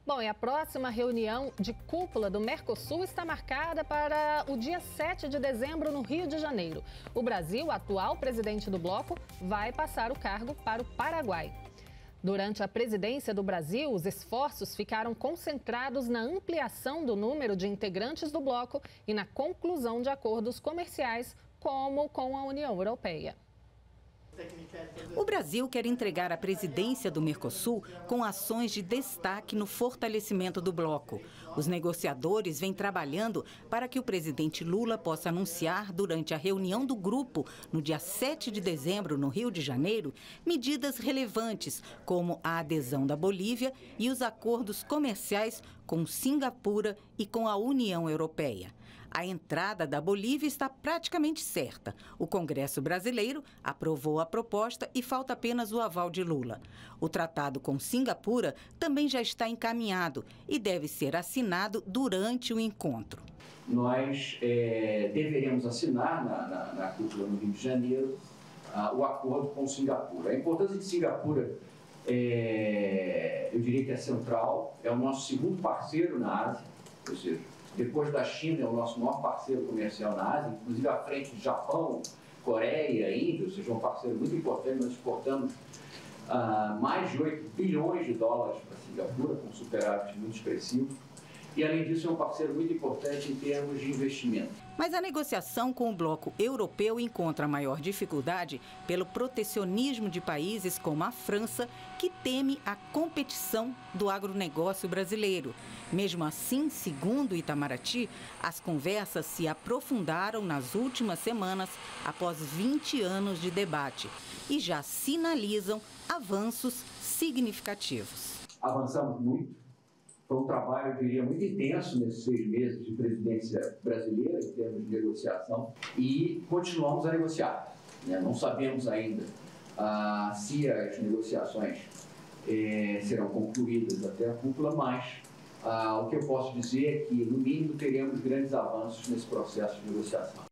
Bom, e a próxima reunião de cúpula do Mercosul está marcada para o dia 7 de dezembro no Rio de Janeiro. O Brasil, atual presidente do bloco, vai passar o cargo para o Paraguai. Durante a presidência do Brasil, os esforços ficaram concentrados na ampliação do número de integrantes do bloco e na conclusão de acordos comerciais, como com a União Europeia. O Brasil quer entregar a presidência do Mercosul com ações de destaque no fortalecimento do bloco. Os negociadores vêm trabalhando para que o presidente Lula possa anunciar durante a reunião do grupo, no dia 7 de dezembro, no Rio de Janeiro, medidas relevantes, como a adesão da Bolívia e os acordos comerciais com Singapura e com a União Europeia. A entrada da Bolívia está praticamente certa. O Congresso brasileiro aprovou a proposta e falta apenas o aval de Lula. O tratado com Singapura também já está encaminhado e deve ser assinado durante o encontro. Nós deveremos assinar na cúpula no Rio de Janeiro o acordo com Singapura. A importância de Singapura, eu diria que é central, é o nosso segundo parceiro na Ásia, ou seja, depois da China, é o nosso maior parceiro comercial na Ásia, inclusive à frente de Japão, Coreia, Índia, ou seja, um parceiro muito importante. Nós exportamos mais de 8 bilhões de dólares para Singapura, com superávit muito expressivo. E, além disso, é um parceiro muito importante em termos de investimento. Mas a negociação com o bloco europeu encontra maior dificuldade pelo protecionismo de países como a França, que teme a competição do agronegócio brasileiro. Mesmo assim, segundo Itamaraty, as conversas se aprofundaram nas últimas semanas após 20 anos de debate e já sinalizam avanços significativos. Avançamos muito. Foi um trabalho, eu diria, muito intenso nesses 6 meses de presidência brasileira, em termos de negociação, e continuamos a negociar. Não sabemos ainda se as negociações serão concluídas até a cúpula, mas o que eu posso dizer é que, no mínimo, teremos grandes avanços nesse processo de negociação.